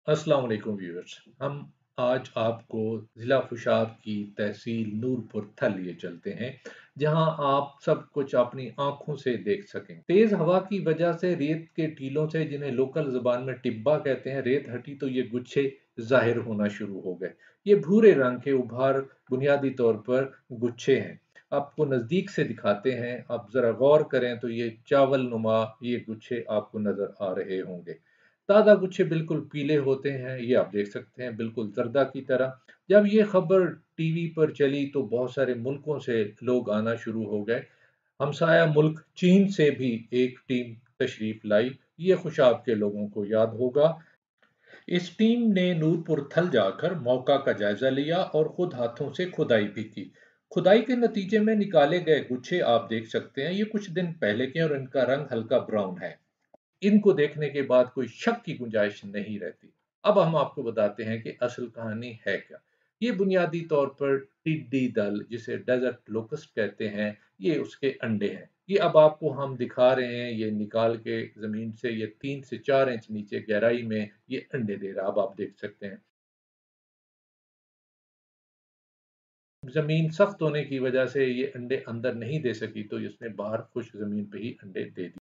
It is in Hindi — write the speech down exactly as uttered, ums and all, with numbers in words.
अस्सलाम वालेकुम व्यूअर्स। हम आज आपको ज़िला खुशाब की तहसील नूरपुर थल लिए चलते हैं, जहां आप सब कुछ अपनी आंखों से देख सकें। तेज हवा की वजह से रेत के टीलों से, जिन्हें लोकल ज़ुबान में टिब्बा कहते हैं, रेत हटी तो ये गुच्छे ज़ाहिर होना शुरू हो गए। ये भूरे रंग के उभार बुनियादी तौर पर गुच्छे हैं। आपको नज़दीक से दिखाते हैं, आप ज़रा गौर करें तो ये चावल नुमा ये गुच्छे आपको नज़र आ रहे होंगे। ताज़ा गुच्छे बिल्कुल पीले होते हैं, ये आप देख सकते हैं, बिल्कुल जर्दा की तरह। जब ये खबर टीवी पर चली तो बहुत सारे मुल्कों से लोग आना शुरू हो गए। हमसाया मुल्क चीन से भी एक टीम तशरीफ लाई। ये खुशाब के लोगों को याद होगा। इस टीम ने नूरपुर थल जाकर मौका का जायजा लिया और खुद हाथों से खुदाई भी की। खुदाई के नतीजे में निकाले गए गुच्छे आप देख सकते हैं, ये कुछ दिन पहले के और इनका रंग हल्का ब्राउन है। इनको देखने के बाद कोई शक की गुंजाइश नहीं रहती। अब हम आपको बताते हैं कि असल कहानी है क्या। ये बुनियादी तौर पर टिड्डी दल, जिसे डेजर्ट लोकस्ट कहते हैं, ये उसके अंडे हैं। ये अब आपको हम दिखा रहे हैं, ये निकाल के जमीन से ये तीन से चार इंच नीचे गहराई में ये अंडे दे रहा है। अब आप देख सकते हैं। जमीन सख्त होने की वजह से ये अंडे अंदर नहीं दे सकी, तो इसने बाहर खुश्क जमीन पे ही अंडे दे दिए।